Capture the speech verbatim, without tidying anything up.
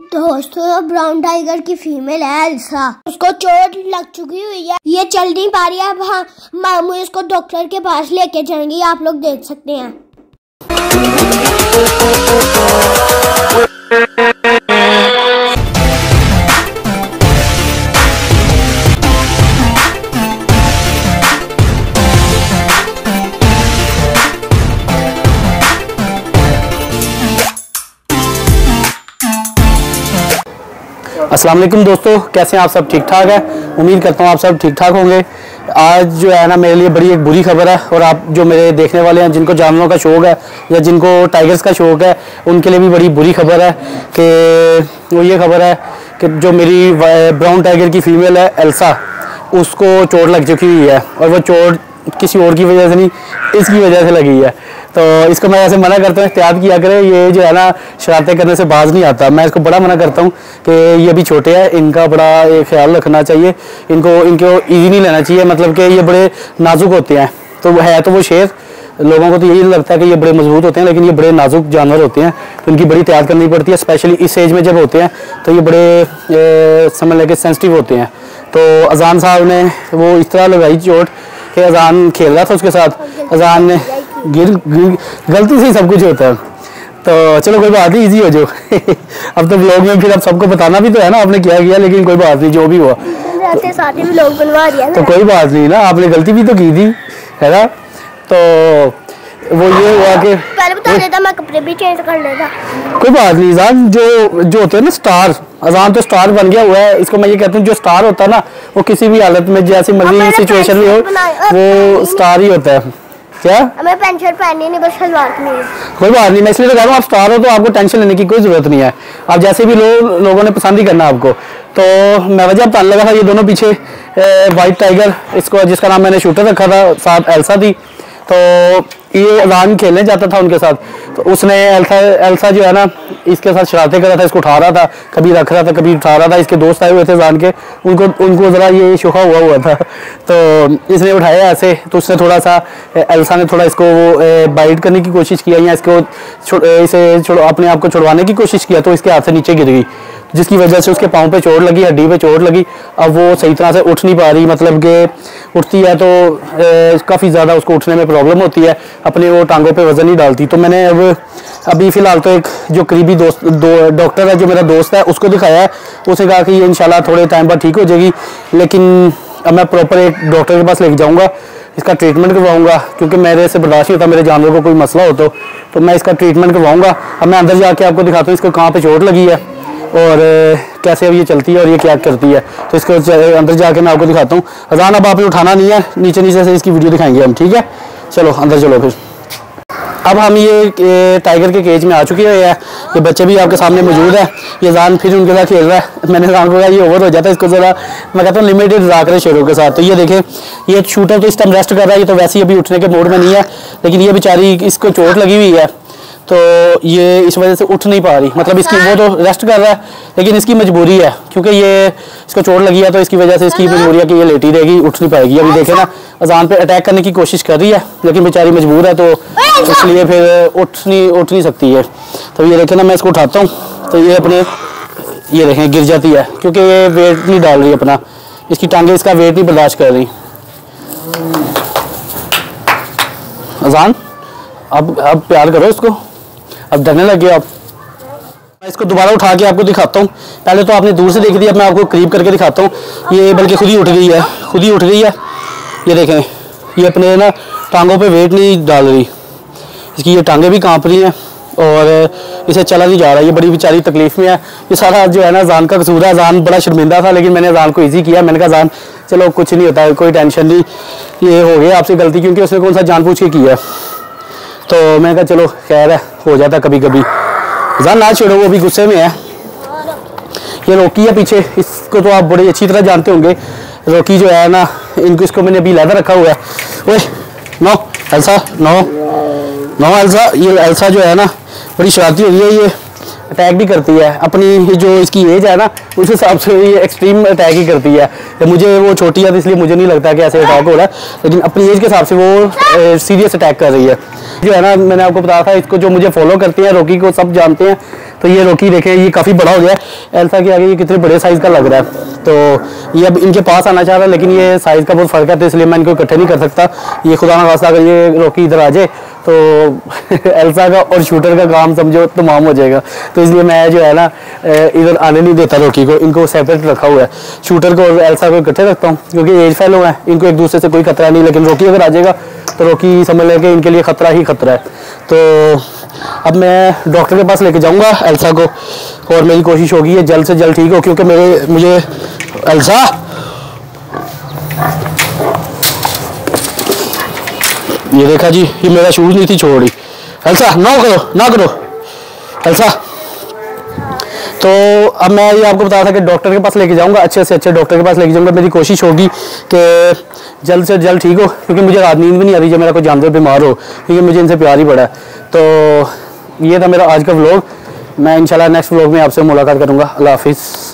दोस्तों brown tiger की female है एल्सा, उसको चोट लग चुकी हुई है, ये चल नहीं पा रही है। अब हाँ मामू इसको डॉक्टर के पास लेके जाएंगे, आप लोग देख सकते हैं। अस्सलाम वालेकुम दोस्तों, कैसे हैं आप सब? ठीक ठाक है, उम्मीद करता हूँ आप सब ठीक ठाक होंगे। आज जो है ना मेरे लिए बड़ी एक बुरी खबर है, और आप जो मेरे देखने वाले हैं जिनको जानवरों का शौक़ है या जिनको टाइगर्स का शौक़ है उनके लिए भी बड़ी बुरी खबर है कि वो ये खबर है कि जो मेरी ब्राउन टाइगर की फ़ीमेल है एल्सा, उसको चोट लग चुकी हुई है। और वो चोट किसी और की वजह से नहीं, इसकी वजह से लगी है। तो इसको मैं ऐसे मना करता हूँ, एहतियात किया करें, ये जो है ना शरारतें करने से बाज नहीं आता। मैं इसको बड़ा मना करता हूँ कि ये भी छोटे हैं, इनका बड़ा एक ख्याल रखना चाहिए, इनको इनको ईजी नहीं लेना चाहिए, मतलब कि ये बड़े नाजुक होते हैं। तो है तो वो शेर, लोगों को तो यही लगता है कि ये बड़े मजबूत होते हैं, लेकिन ये बड़े नाजुक जानवर होते हैं, तो इनकी बड़ी एहतियात करनी पड़ती है। स्पेशली इस एज में जब होते हैं तो ये बड़े समझ लेके सेंसिटिव होते हैं। तो अजान साहब ने वो इस तरह लगाई चोट कि अजान खेल रहा था उसके साथ, अजान ने गिर, गिर गलती से ही सब कुछ होता है। तो चलो कोई बात नहीं, इजी हो जाओ। अब तो ब्लॉग में फिर अब सबको बताना भी तो है ना आपने क्या किया, लेकिन कोई बात नहीं, जो भी हुआ साथ ही ब्लॉग बनवा दिया ना, तो कोई बात नहीं ना, आपने गलती भी तो की थी, है ना। तो वो ये हुआ कि पहले बता देता, मैं कपड़े भी चेंज कर लेता। कोई बात नहीं, अजान जो जो होते हैं ना स्टार, अजान तो स्टार बन गया हुआ है। इसको मैं ये कहता हूँ, जो स्टार होता है ना वो किसी भी हालत में जैसी मर्जी सिचुएशन में हो वो स्टार ही होता है। क्या हमें पैंट शर्ट पहननी नहीं, बस सलवार नहीं है। कोई बात नहीं, मैं इसलिए तो कह रहा हूँ आप स्टार हो तो आपको टेंशन लेने की कोई जरूरत नहीं है। आप जैसे भी लोग लोगों ने पसंद ही करना आपको। तो मैं वजह बताने लगा था, ये दोनों पीछे वाइट टाइगर, इसको जिसका नाम मैंने शूटर रखा था, साथ एल्सा थी। तो ये अजान खेलने जाता था उनके साथ, तो उसने एल्सा एल्सा जो है ना इसके साथ शरारतें कर रहा था, इसको उठा रहा था, कभी रख रहा था, कभी उठा रहा था। इसके दोस्त आए हुए थे अजान के, उनको उनको ज़रा ये शोखा हुआ हुआ था, तो इसने उठाया ऐसे, तो उसने थोड़ा सा एल्सा ने थोड़ा इसको बाइट करने की कोशिश किया या इसको इसे अपने आप को छुड़वाने की कोशिश किया, तो इसके हाथ से नीचे गिर गई, जिसकी वजह से उसके पाँव पे चोट लगी, हड्डी पे चोट लगी। अब वो सही तरह से उठ नहीं पा रही, मतलब कि उठती है तो काफ़ी ज़्यादा उसको उठने में प्रॉब्लम होती है, अपने वो टांगों पे वज़न नहीं डालती। तो मैंने अब अभी फ़िलहाल तो एक जो करीबी दोस्त दो डॉक्टर है, जो मेरा दोस्त है, उसको दिखाया है। उसने कहा कि ये इंशाल्लाह थोड़े टाइम बाद ठीक हो जाएगी, लेकिन अब मैं प्रॉपर एक डॉक्टर के पास लेके जाऊँगा, इसका ट्रीटमेंट करवाऊँगा, क्योंकि मेरे से बर्दाश्त नहीं होता, मेरे जानवर को कोई मसला हो तो, तो मैं इसका ट्रीटमेंट करवाऊँगा। अब मैं अंदर जाके आपको दिखाता हूँ इसको कहाँ पर चोट लगी है और कैसे अब ये चलती है और ये क्या करती है। तो इसको अंदर जाके मैं आपको दिखाता हूँ। अजान अब आपने उठाना नहीं है, नीचे नीचे से इसकी वीडियो दिखाएंगे हम, ठीक है? चलो अंदर चलो फिर। अब हम ये टाइगर के केज में आ चुके हैं, ये बच्चे भी आपके सामने मौजूद है। ये अजान फिर उनके साथ खेल रहा है। मैंने अजान को कहा ये ओवर हो जाता है, इसको ज़रा मैं कहता हूँ लिमिटेड रहा करें शेरों के साथ। तो ये देखें, ये शूटर तो इस टाइम रेस्ट कर रहा है, ये तो वैसे ही अभी उठने के मोड में नहीं है, लेकिन ये बेचारी इसको चोट लगी हुई है, तो ये इस वजह से उठ नहीं पा रही। मतलब इसकी वो तो रेस्ट कर रहा है, लेकिन इसकी मजबूरी है, क्योंकि ये इसको चोट लगी है, तो इसकी वजह से इसकी मजबूरी है कि ये लेटी रहेगी, उठ नहीं पाएगी। अभी देखे ना अजान पे अटैक करने की कोशिश कर रही है, लेकिन बेचारी मजबूर है, तो इसलिए फिर उठ नहीं उठ नहीं सकती है। तो ये देखे ना, मैं इसको उठाता हूँ तो ये अपने ये देखें गिर जाती है, क्योंकि ये वेट नहीं डाल रही अपना, इसकी टांगें इसका वेट नहीं बर्दाश्त कर रही। अजान अब अब प्यार करो इसको, अब डरने लगे आप। मैं इसको दोबारा उठा के आपको दिखाता हूँ। पहले तो आपने दूर से देखी थी, अब मैं आपको करीब करके दिखाता हूँ। ये बल्कि खुद ही उठ गई है, खुद ही उठ गई है। ये देखें, ये अपने ना टांगों पे वेट नहीं डाल रही, इसकी ये टांगें भी कांप रही हैं और इसे चला नहीं जा रहा। ये बड़ी बेचारी तकलीफ में है। ये सारा जो है ना अजान का कसूर है। अजान बड़ा शर्मिंदा था, लेकिन मैंने अजान को ईजी किया। मैंने कहा अजान चलो कुछ नहीं होता, कोई टेंशन नहीं, ये हो गया आपसे गलती, क्योंकि उसने कौन सा जानबूझ के किया। तो मैंने कहा चलो खैर है, हो जाता कभी कभी। अजान ना छोड़ो, वो भी गुस्से में है। ये रोकी है पीछे, इसको तो आप बड़ी अच्छी तरह जानते होंगे। रोकी जो है ना, इनको इसको मैंने अभी लैदर रखा हुआ है। ओए no Elsa, no no Elsa. ये एल्सा जो है ना बड़ी शरारती हो गई है, ये अटैक भी करती है। अपनी जो इसकी एज है ना उस हिसाब से ये एक्सट्रीम अटैक ही करती है। मुझे वो छोटी है तो इसलिए मुझे नहीं लगता कि ऐसे अटैक हो रहा है, लेकिन अपनी एज के हिसाब से वो सीरियस अटैक कर रही है। जो है ना मैंने आपको बताया था, इसको जो मुझे फॉलो करते हैं, रॉकी को सब जानते हैं, तो ये रॉकी देखें ये काफ़ी बड़ा हो गया है, एल्सा के आगे ये कितने बड़े साइज़ का लग रहा है। तो ये अब इनके पास आना चाह रहा है, लेकिन ये साइज़ का बहुत फ़र्क है, तो इसलिए मैं इनको इकट्ठे नहीं कर सकता। ये खुदा ना खास्ता अगर ये रॉकी इधर आ जाए तो एल्सा का और शूटर का काम समझो तमाम हो जाएगा। तो इसलिए मैं जो है ना इधर आने नहीं देता रॉकी को, इनको सेपरेट रखा हुआ है। शूटर को और एल्सा को इकट्ठे रखता हूँ क्योंकि एज फेलो है, इनको एक दूसरे से कोई खतरा नहीं। लेकिन रॉकी अगर आ जाएगा तो रॉकी समझ लें कि इनके लिए खतरा ही खतरा है। तो अब मैं डॉक्टर के पास लेके जाऊंगा एल्सा को, और मेरी कोशिश होगी ये जल्द से जल्द ठीक हो, क्योंकि मेरे मुझे एल्सा ये देखा जी, ये मेरा शूज नहीं थी छोड़ी। एल्सा ना करो ना करो एल्सा। तो अब मैं ये आपको बता था कि डॉक्टर के पास लेके जाऊंगा, अच्छे से अच्छे डॉक्टर के पास लेके जाऊंगा। मेरी कोशिश होगी कि जल्द से जल्द ठीक हो, क्योंकि मुझे रात नींद भी नहीं आ रही जब मेरा कोई जानवर बीमार हो, क्योंकि मुझे इनसे प्यार ही पड़ा है। तो ये था मेरा आज का व्लॉग। मैं इंशाल्लाह नेक्स्ट व्लॉग में आपसे मुलाकात करूंगा। अल्लाह हाफिज़।